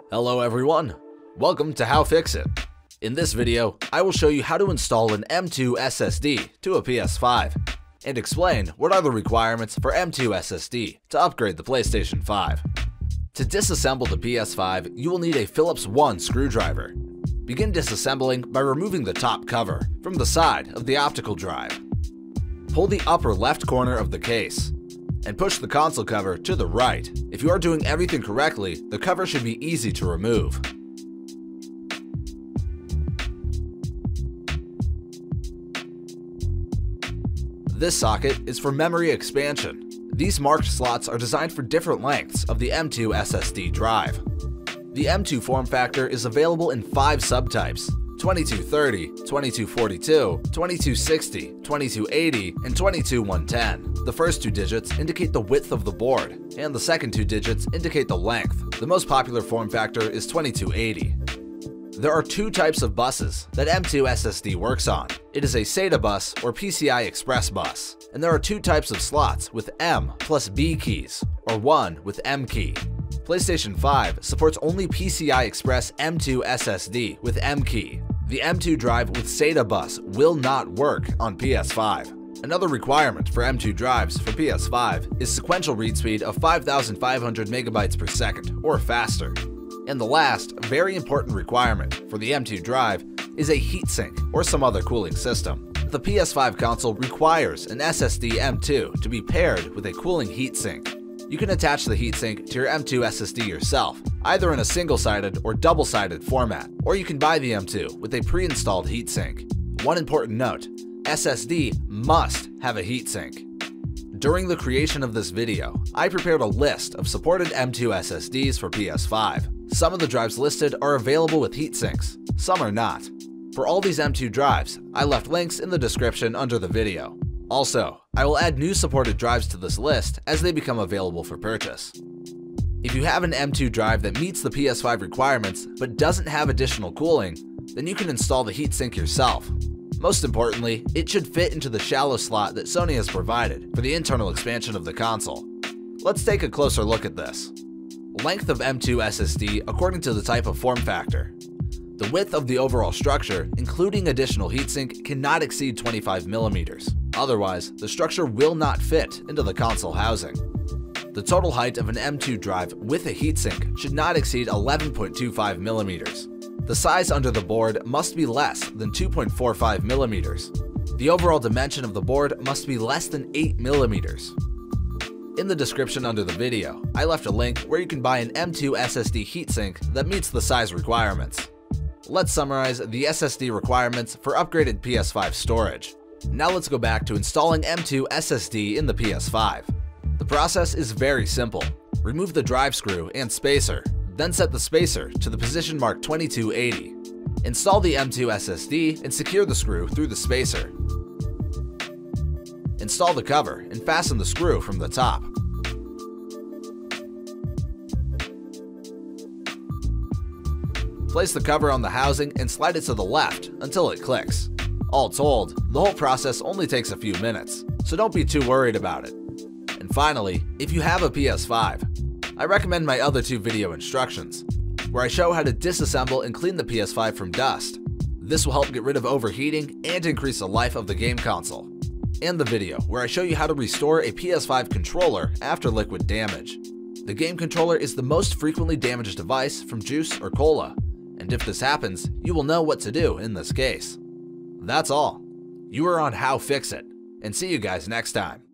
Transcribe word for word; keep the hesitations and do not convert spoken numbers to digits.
Hello everyone, welcome to HowFixIT. In this video, I will show you how to install an M two S S D to a P S five, and explain what are the requirements for M two S S D to upgrade the PlayStation five. To disassemble the P S five, you will need a Phillips one screwdriver. Begin disassembling by removing the top cover from the side of the optical drive. Pull the upper left corner of the case and push the console cover to the right. If you are doing everything correctly, the cover should be easy to remove. This socket is for memory expansion. These marked slots are designed for different lengths of the M two S S D drive. The M two form factor is available in five subtypes: twenty-two thirty, twenty-two forty-two, twenty-two sixty, twenty-two eighty, and twenty-two one ten. The first two digits indicate the width of the board, and the second two digits indicate the length. The most popular form factor is twenty-two eighty. There are two types of buses that M two S S D works on. It is a SATA bus or P C I Express bus, and there are two types of slots with M plus B keys, or one with M key. PlayStation five supports only P C I Express M two S S D with M key. The M two drive with SATA bus will not work on P S five. Another requirement for M two drives for P S five is sequential read speed of five thousand five hundred megabytes per second or faster. And the last, very important requirement for the M two drive is a heatsink or some other cooling system. The P S five console requires an S S D M two to be paired with a cooling heatsink. You can attach the heatsink to your M two S S D yourself, either in a single-sided or double-sided format, or you can buy the M two with a pre-installed heatsink. One important note: S S D must have a heatsink. During the creation of this video, I prepared a list of supported M two S S Ds for P S five. Some of the drives listed are available with heatsinks, some are not. For all these M two drives, I left links in the description under the video. Also, I will add new supported drives to this list as they become available for purchase. If you have an M two drive that meets the P S five requirements but doesn't have additional cooling, then you can install the heatsink yourself. Most importantly, it should fit into the shallow slot that Sony has provided for the internal expansion of the console. Let's take a closer look at this. Length of M two S S D according to the type of form factor. The width of the overall structure, including additional heatsink, cannot exceed twenty-five millimeters. Otherwise, the structure will not fit into the console housing. The total height of an M two drive with a heatsink should not exceed eleven point two five millimeters. The size under the board must be less than two point four five millimeters. The overall dimension of the board must be less than eight millimeters. In the description under the video, I left a link where you can buy an M two S S D heatsink that meets the size requirements. Let's summarize the S S D requirements for upgraded P S five storage. Now let's go back to installing M two S S D in the P S five. The process is very simple. Remove the drive screw and spacer, then set the spacer to the position marked twenty-two eighty. Install the M two S S D and secure the screw through the spacer. Install the cover and fasten the screw from the top. Place the cover on the housing and slide it to the left until it clicks. All told, the whole process only takes a few minutes, so don't be too worried about it. And finally, if you have a P S five, I recommend my other two video instructions, where I show how to disassemble and clean the P S five from dust. This will help get rid of overheating and increase the life of the game console. And the video where I show you how to restore a P S five controller after liquid damage. The game controller is the most frequently damaged device from juice or cola, and if this happens, you will know what to do in this case. That's all. You are on HowFixIT, and see you guys next time.